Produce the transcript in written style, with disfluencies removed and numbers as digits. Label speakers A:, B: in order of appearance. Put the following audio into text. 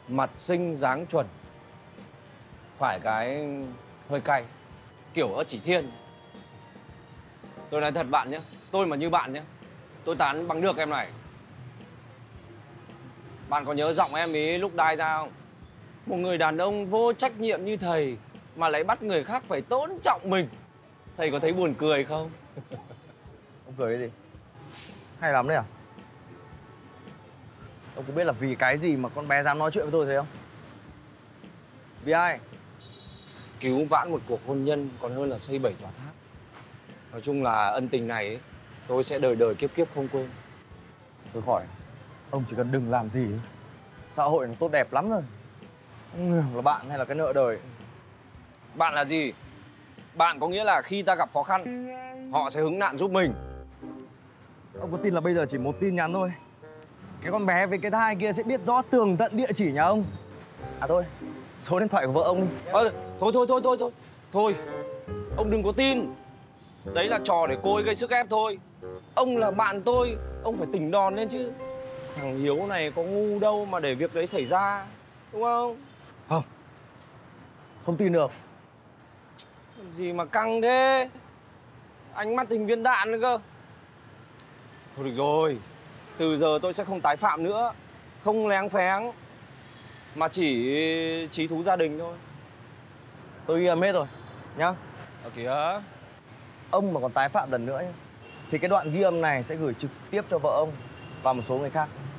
A: Mặt xinh dáng chuẩn, phải cái hơi cay, kiểu ớt chỉ thiên. Tôi nói thật bạn nhé, tôi mà như bạn nhé, tôi tán bằng được em này. Bạn có nhớ giọng em ấy lúc đai ra không? Một người đàn ông vô trách nhiệm như thầy mà lại bắt người khác phải tôn trọng mình. Thầy có thấy buồn cười không?
B: Ông cười cái gì? Hay lắm đấy à? Ông có biết là vì cái gì mà con bé dám nói chuyện với tôi thế không? Vì ai?
A: Cứu vãn một cuộc hôn nhân còn hơn là xây 7 tòa tháp. Nói chung là ân tình này ấy, tôi sẽ đời đời kiếp kiếp không quên.
B: Thôi khỏi. Ông chỉ cần đừng làm gì. Xã hội nó tốt đẹp lắm rồi. Không hiểu là bạn hay là cái nợ đời.
A: Bạn là gì? Bạn có nghĩa là khi ta gặp khó khăn, họ sẽ hứng nạn giúp mình.
B: Ông có tin là bây giờ chỉ một tin nhắn thôi, cái con bé với cái thai kia sẽ biết rõ tường tận địa chỉ nhà ông? À thôi, số điện thoại của vợ ông đi.
A: Thôi, ông đừng có tin. Đấy là trò để cô ấy gây sức ép thôi. Ông là bạn tôi, ông phải tỉnh đòn lên chứ. Thằng Hiếu này có ngu đâu mà để việc đấy xảy ra, đúng không?
B: Không, không tin được.
A: Gì mà căng thế? Ánh mắt hình viên đạn nữa cơ. Thôi được rồi, từ giờ tôi sẽ không tái phạm nữa. Không léng phéng, mà chỉ trí thú gia đình thôi.
B: Tôi ghi âm hết rồi, nhá.
A: Ở kìa.
B: Ông mà còn tái phạm lần nữa nhá, thì cái đoạn ghi âm này sẽ gửi trực tiếp cho vợ ông và một số người khác.